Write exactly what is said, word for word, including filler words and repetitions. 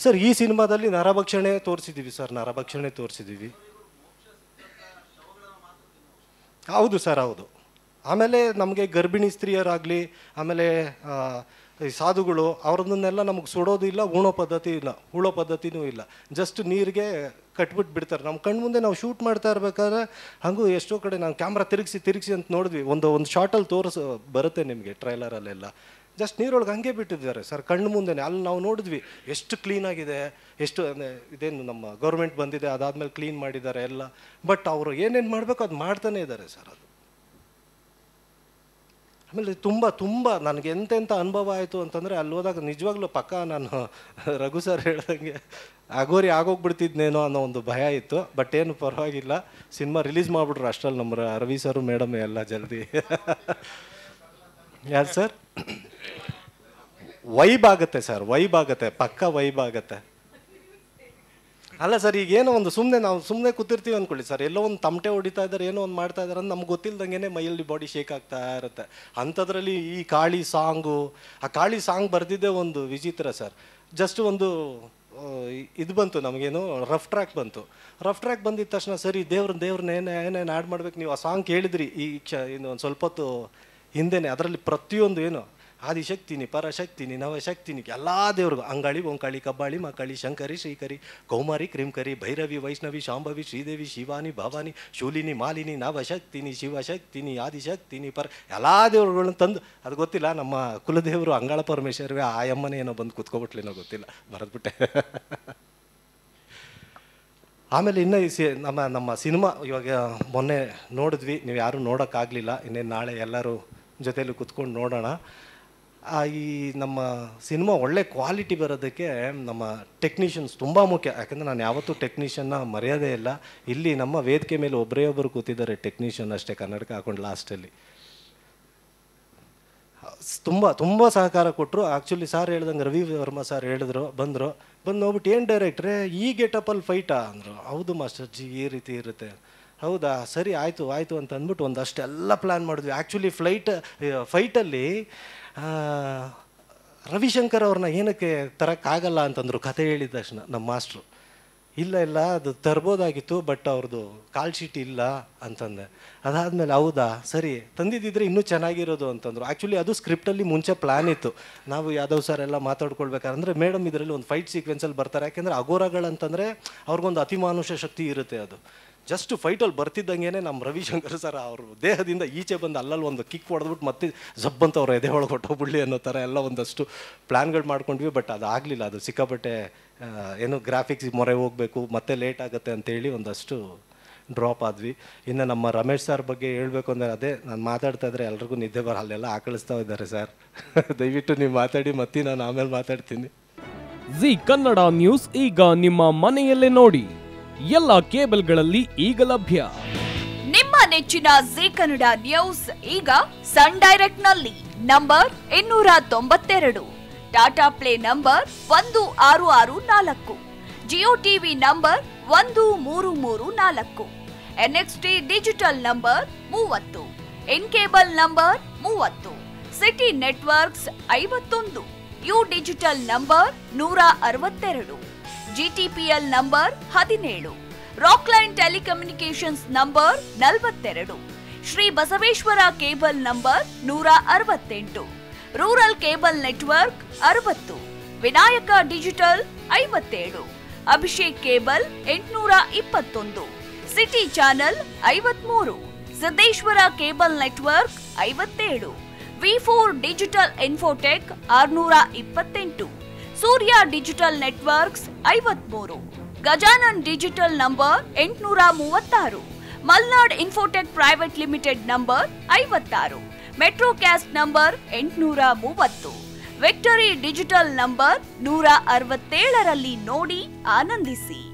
Sir ಈ ಸಿನಿಮಾದಲ್ಲಿ ನರಭಕ್ಷಣೆ ತೋರಿಸಿದ್ದೀವಿ sir, ನರಭಕ್ಷಣೆ ತೋರಿಸಿದ್ದೀವಿ. ಹೌದು ಸರ್, ಹೌದು. ಆಮೇಲೆ ನಮಗೆ ಗರ್ಭಿಣಿ ಸ್ತ್ರೀಯರಾಗಲಿ, ಆಮೇಲೆ ಈ ಸಾಧುಗಳು ಅವ್ರನ್ನೆಲ್ಲ ನಮಗೆ ಸುಡೋದು ಇಲ್ಲ, ಉಣೋ ಪದ್ಧತಿ ಇಲ್ಲ, ಉಳೋ ಪದ್ಧತಿನೂ ಇಲ್ಲ. ಜಸ್ಟ್ ನೀರಿಗೆ ಕಟ್ಬಿಟ್ಟು ಬಿಡ್ತಾರೆ. ನಮ್ಮ ಕಣ್ಣು ಮುಂದೆ ನಾವು ಶೂಟ್ ಮಾಡ್ತಾ ಇರ್ಬೇಕಾದ್ರೆ ಹಾಗೂ ಎಷ್ಟೋ ಕಡೆ ನಾವು ಕ್ಯಾಮ್ರಾ ತಿರುಗಿಸಿ ತಿರುಗಿಸಿ ಅಂತ ನೋಡಿದ್ವಿ. ಒಂದು ಒಂದು ಶಾರ್ಟಲ್ಲಿ ತೋರಿಸ್ ಬರುತ್ತೆ ನಿಮಗೆ ಟ್ರೈಲರಲ್ಲೆಲ್ಲ. ಜಸ್ಟ್ ನೀರೊಳಗೆ ಹಂಗೆ ಬಿಟ್ಟಿದ್ದಾರೆ ಸರ್, ಕಣ್ಣು ಮುಂದೆನೇ. ಅಲ್ಲಿ ನಾವು ನೋಡಿದ್ವಿ ಎಷ್ಟು ಕ್ಲೀನಾಗಿದೆ, ಎಷ್ಟು ಇದೇನು ನಮ್ಮ ಗೌರ್ಮೆಂಟ್ ಬಂದಿದೆ, ಅದಾದಮೇಲೆ ಕ್ಲೀನ್ ಮಾಡಿದ್ದಾರೆ ಎಲ್ಲ. ಬಟ್ ಅವರು ಏನೇನು ಮಾಡಬೇಕು ಅದು ಮಾಡ್ತಾನೆ ಇದ್ದಾರೆ ಸರ್. ಅದು ಆಮೇಲೆ ತುಂಬ ತುಂಬ ನನಗೆ ಎಂತೆಂಥ ಅನುಭವ ಆಯಿತು ಅಂತಂದರೆ, ಅಲ್ಲಿ ಹೋದಾಗ ನಿಜವಾಗ್ಲೂ ಪಕ್ಕ ನಾನು ರಘು ಸರ್ ಹೇಳ್ದಂಗೆ ಆಗೋರಿ ಆಗೋಗ್ಬಿಡ್ತಿದ್ನೇನೋ ಅನ್ನೋ ಒಂದು ಭಯ ಇತ್ತು. ಬಟ್ ಏನು ಪರವಾಗಿಲ್ಲ, ಸಿನಿಮಾ ರಿಲೀಸ್ ಮಾಡಿಬಿಟ್ರು ಅಷ್ಟರಲ್ಲಿ ನಮ್ಮ ರವಿ ಸರು ಮೇಡಮ್ ಎಲ್ಲ ಜಲ್ದಿ. ಯಾರು ಸರ್? ವೈಬ್ ಆಗುತ್ತೆ ಸರ್, ವೈಬ್ ಆಗುತ್ತೆ, ಪಕ್ಕ ವೈಬ್ ಆಗುತ್ತೆ. ಅಲ್ಲ ಸರ್, ಈಗ ಏನೋ ಒಂದು ಸುಮ್ಮನೆ ನಾವು ಸುಮ್ಮನೆ ಕೂತಿರ್ತೀವಿ ಅಂದ್ಕೊಳ್ಳಿ ಸರ್, ಎಲ್ಲೋ ಒಂದು ತಮಟೆ ಹೊಡಿತಾ ಇದ್ದಾರೆ, ಏನೋ ಒಂದು ಮಾಡ್ತಾ ಇದ್ದಾರೆ ಅಂತ ನಮ್ಗೆ ಗೊತ್ತಿಲ್ದಂಗೆ ಮೈಯಲ್ಲಿ ಬಾಡಿ ಶೇಕ್ ಆಗ್ತಾ ಇರುತ್ತೆ. ಅಂಥದ್ರಲ್ಲಿ ಈ ಕಾಳಿ ಸಾಂಗು, ಆ ಕಾಳಿ ಸಾಂಗ್ ಬರೆದಿದ್ದೇ ಒಂದು ವಿಚಿತ್ರ ಸರ್. ಜಸ್ಟ್ ಒಂದು ಇದು ಬಂತು ನಮಗೇನು, ರಫ್ ಟ್ರ್ಯಾಕ್ ಬಂತು. ರಫ್ ಟ್ರ್ಯಾಕ್ ಬಂದಿದ್ದ ತಕ್ಷಣ ಸರಿ ದೇವ್ರನ್ನ ದೇವ್ರನ್ನ ಏನೇ ಏನೇನು ಆ್ಯಡ್ ಮಾಡ್ಬೇಕು. ನೀವು ಆ ಸಾಂಗ್ ಕೇಳಿದ್ರಿ ಈ ಕ್ಷ ಇನ್ನು ಒಂದು ಸ್ವಲ್ಪ ಹೊತ್ತು ಹಿಂದೆನೇ. ಅದರಲ್ಲಿ ಪ್ರತಿಯೊಂದು ಏನು ಆದಿಶಕ್ತಿನಿ, ಪರಶಕ್ತಿನಿ, ನವಶಕ್ತಿನಿ, ಎಲ್ಲ ದೇವ್ರಿಗೂ ಅಂಗಾಳಿ, ಓಂಕಾಳಿ, ಕಬ್ಬಾಳಿ, ಮಕಾಳಿ, ಶಂಕರಿ, ಶ್ರೀಕರಿ, ಕೌಮಾರಿ, ಕ್ರಿಮ್ಕರಿ, ಭೈರವಿ, ವೈಷ್ಣವಿ, ಶಾಂಭವಿ, ಶ್ರೀದೇವಿ, ಶಿವಾನಿ, ಭವಾನಿ, ಶೂಲಿನಿ, ಮಾಲಿನಿ, ನವಶಕ್ತಿನಿ, ಶಿವಶಕ್ತಿನಿ, ಆದಿಶಕ್ತಿನಿ, ಪರ ಎಲ್ಲ ದೇವ್ರುಗಳನ್ನ ತಂದು, ಅದು ಗೊತ್ತಿಲ್ಲ ನಮ್ಮ ಕುಲದೇವರು ಅಂಗಾಳ ಪರಮೇಶ್ವರವೇ ಆ ಅಮ್ಮನೇ ಏನೋ ಬಂದು ಕುತ್ಕೊಬಿಟ್ಲೇನೋ ಗೊತ್ತಿಲ್ಲ, ಬರೆದ್ಬಿಟ್ಟೆ. ಆಮೇಲೆ ಇನ್ನೂ ಈ ಸಿ ನಮ್ಮ ನಮ್ಮ ಸಿನಿಮಾ ಇವಾಗ ಮೊನ್ನೆ ನೋಡಿದ್ವಿ, ನೀವು ಯಾರೂ ನೋಡೋಕ್ಕಾಗಲಿಲ್ಲ. ಇನ್ನೇನು ನಾಳೆ ಎಲ್ಲರೂ ಜೊತೆಯಲ್ಲಿ ಕುತ್ಕೊಂಡು ನೋಡೋಣ. ಈ ನಮ್ಮ ಸಿನಿಮಾ ಒಳ್ಳೆ ಕ್ವಾಲಿಟಿ ಬರೋದಕ್ಕೆ ನಮ್ಮ ಟೆಕ್ನಿಷಿಯನ್ಸ್ ತುಂಬ ಮುಖ್ಯ. ಯಾಕಂದರೆ ನಾನು ಯಾವತ್ತೂ ಟೆಕ್ನಿಷಿಯನ್ನ ಮರೆಯೋದೇ ಇಲ್ಲ. ಇಲ್ಲಿ ನಮ್ಮ ವೇದಿಕೆ ಮೇಲೆ ಒಬ್ಬರೇ ಒಬ್ಬರು ಕೂತಿದ್ದಾರೆ ಟೆಕ್ನಿಷಿಯನ್ ಅಷ್ಟೇ, ಕನ್ನಡಕ ಹಾಕೊಂಡು ಲಾಸ್ಟಲ್ಲಿ. ತುಂಬ ತುಂಬ ಸಹಕಾರ ಕೊಟ್ಟರು. ಆ್ಯಕ್ಚುಲಿ ಸಾರ್ ಹೇಳ್ದಂಗೆ ರವಿ ವರ್ಮ ಸರ್ ಹೇಳಿದ್ರು, ಬಂದರು, ಬಂದು ನೋಡ್ಬಿಟ್ಟು ಏನು ಡೈರೆಕ್ಟ್ರೆ ಈ ಗೆಟಪ್ಪಲ್ಲಿ ಫೈಟಾ ಅಂದರು. ಹೌದು ಮಾಸ್ಟರ್ ಜಿ, ಈ ರೀತಿ ಇರುತ್ತೆ. ಹೌದಾ, ಸರಿ ಆಯಿತು ಆಯಿತು ಅಂತ ಅಂದ್ಬಿಟ್ಟು ಒಂದಷ್ಟೆಲ್ಲ ಪ್ಲ್ಯಾನ್ ಮಾಡಿದ್ವಿ. ಆ್ಯಕ್ಚುಲಿ ಫ್ಲೈಟ್ ಫೈಟಲ್ಲಿ ರವಿಶಂಕರ್ ಅವ್ರನ್ನ ಏನಕ್ಕೆ ತರೋಕ್ಕಾಗಲ್ಲ ಅಂತಂದರು ಕತೆ ಹೇಳಿದ ತಕ್ಷಣ ನಮ್ಮ ಮಾಸ್ಟ್ರು. ಇಲ್ಲ ಇಲ್ಲ ಅದು ತರ್ಬೋದಾಗಿತ್ತು, ಬಟ್ ಅವ್ರದ್ದು ಕಾಲ್ ಶೀಟ್ ಇಲ್ಲ ಅಂತಂದೆ. ಅದಾದಮೇಲೆ ಹೌದಾ ಸರಿ ತಂದಿದ್ದಿದ್ರೆ ಇನ್ನೂ ಚೆನ್ನಾಗಿರೋದು ಅಂತಂದರು. ಆ್ಯಕ್ಚುಲಿ ಅದು ಸ್ಕ್ರಿಪ್ಟಲ್ಲಿ ಮುಂಚೆ ಪ್ಲ್ಯಾನ್ ಇತ್ತು. ನಾವು ಯಾದವ್ ಸರ್ ಎಲ್ಲ ಮಾತಾಡ್ಕೊಳ್ಬೇಕಾದ್ರೆ ಮೇಡಮ್ ಇದರಲ್ಲಿ ಒಂದು ಫೈಟ್ ಸೀಕ್ವೆನ್ಸಲ್ಲಿ ಬರ್ತಾರೆ. ಯಾಕೆಂದರೆ ಅಘೋರಗಳಂತಂದರೆ ಅವ್ರಿಗೊಂದು ಅತಿಮಾನುಷ ಶಕ್ತಿ ಇರುತ್ತೆ. ಅದು ಜಸ್ಟ್ ಫೈಟಲ್ಲಿ ಬರ್ತಿದ್ದಂಗೆ ನಮ್ಮ ರವಿಶಂಕರ್ ಸರ್ ಅವರು ದೇಹದಿಂದ ಈಚೆ ಬಂದು ಅಲ್ಲಲ್ಲಿ ಒಂದು ಕಿಕ್ ಹೊಡೆದ್ಬಿಟ್ಟು ಮತ್ತೆ ಜಬ್ಬಂತ ಅವ್ರು ಎದೆ ಒಳಗೆ ಹೊಟ್ಟೋಗ್ಬಿಡ್ಲಿ ಅನ್ನೋ ಥರ ಎಲ್ಲ ಒಂದಷ್ಟು ಪ್ಲ್ಯಾನ್ಗಳು ಮಾಡ್ಕೊಂಡ್ವಿ. ಬಟ್ ಅದು ಆಗಲಿಲ್ಲ. ಅದು ಸಿಕ್ಕಾಪಟ್ಟೆ ಏನು ಗ್ರಾಫಿಕ್ಸ್ ಮೊರೆ ಹೋಗಬೇಕು, ಮತ್ತೆ ಲೇಟ್ ಆಗುತ್ತೆ ಅಂತೇಳಿ ಒಂದಷ್ಟು ಡ್ರಾಪ್ ಆದ್ವಿ. ಇನ್ನು ನಮ್ಮ ರಮೇಶ್ ಸರ್ ಬಗ್ಗೆ ಹೇಳಬೇಕು ಅಂದರೆ ಅದೇ ನಾನು ಮಾತಾಡ್ತಾ ಇದ್ರೆ ಎಲ್ರಿಗೂ ನಿದ್ದೆ ಬರ, ಅಲ್ಲೆಲ್ಲ ಆಕಳಿಸ್ತಾ ಇದ್ದಾರೆ ಸರ್. ದಯವಿಟ್ಟು ನೀವು ಮಾತಾಡಿ, ಮತ್ತೆ ನಾನು ಆಮೇಲೆ ಮಾತಾಡ್ತೀನಿ. ಜಿ ಕನ್ನಡ ನ್ಯೂಸ್ ಈಗ ನಿಮ್ಮ ಮನೆಯಲ್ಲೇ ನೋಡಿ, ಎಲ್ಲ ಕೇಬಲ್ಗಳಲ್ಲಿ ಈಗ ಲಭ್ಯ. ನಿಮ್ಮ ನೆಚ್ಚಿನ ಜಿ ಕನ್ನಡ ನ್ಯೂಸ್ ಈಗ ಸನ್ ಡೈರೆಕ್ಟ್ ನಲ್ಲಿ ನಂಬರ್ ಇನ್ನೂರ ತೊಂಬತ್ತೆರಡು, ಟಾಟಾ ಪ್ಲೇ ನಂಬರ್ ಒಂದು ಆರು ಆರು ನಾಲ್ಕು, ಜಿಯೋ ಟಿವಿ ನಂಬರ್ ಒಂದು ಮೂರು ಮೂರು ನಾಲ್ಕು, ಎನ್ಎಕ್ಸ್ಟಿ ಡಿಜಿಟಲ್ ನಂಬರ್ ಮೂವತ್ತು, ಇನ್ ಕೇಬಲ್ ನಂಬರ್ ಮೂವತ್ತು, ಸಿಟಿ ನೆಟ್ವರ್ಕ್ಸ್ ಐವತ್ತೊಂದು, ಯು ಡಿಜಿಟಲ್ ನಂಬರ್ ನೂರ ಅರವತ್ತೆರಡು, ಜಿಟಿಪಿಎಲ್ ನಂಬರ್ ಹದಿನೇಳು, ರಾಕ್ಲೈನ್ ಟೆಲಿಕಮ್ಯುನಿಕೇಶನ್ಸ್ ನಂಬರ್ ನಲವತ್ತೆರಡು, ಶ್ರೀ ಬಸವೇಶ್ವರ ಕೇಬಲ್ ನಂಬರ್ ನೂರ ಅರವತ್ತೆಂಟು, ರೂರಲ್ ಕೇಬಲ್ ನೆಟ್ವರ್ಕ್ ಅರವತ್ತು, ವಿನಾಯಕ ಡಿಜಿಟಲ್ ಐವತ್ತೇಳು, ಅಭಿಷೇಕ್ ಕೇಬಲ್ ಎಂಟುನೂರ ಇಪ್ಪತ್ತೊಂದು, ಸಿಟಿ ಚಾನೆಲ್ ಐವತ್ಮೂರು, ಸಿದ್ದೇಶ್ವರ ಕೇಬಲ್ ನೆಟ್ವರ್ಕ್ ಐವತ್ತೇಳು, ವಿ ಫೋರ್ ಡಿಜಿಟಲ್ ಇನ್ಫೋಟೆಕ್ ಆರುನೂರ ಇಪ್ಪತ್ತೆಂಟು, ಸೂರ್ಯ ಡಿಜಿಟಲ್ ನೆಟ್ವರ್ಕ್ಸ್ ಐವತ್ಮೂರು, ಗಜಾನನ್ ಡಿಜಿಟಲ್ ನಂಬರ್ ಎಂಟುನೂರ ಮೂವತ್ತಾರು, Malnad infotech private limited number ಐವತ್ತಾರು, ಮೆಟ್ರೋಕ್ಯಾಸ್ಟ್ ನಂಬರ್ ಎಂಟುನೂರ ಮೂವತ್ತು, ವಿಕ್ಟರಿ ಡಿಜಿಟಲ್ ನಂಬರ್ ನೂರ ಅರವತ್ತೇಳರಲ್ಲಿ ನೋಡಿ ಆನಂದಿಸಿ.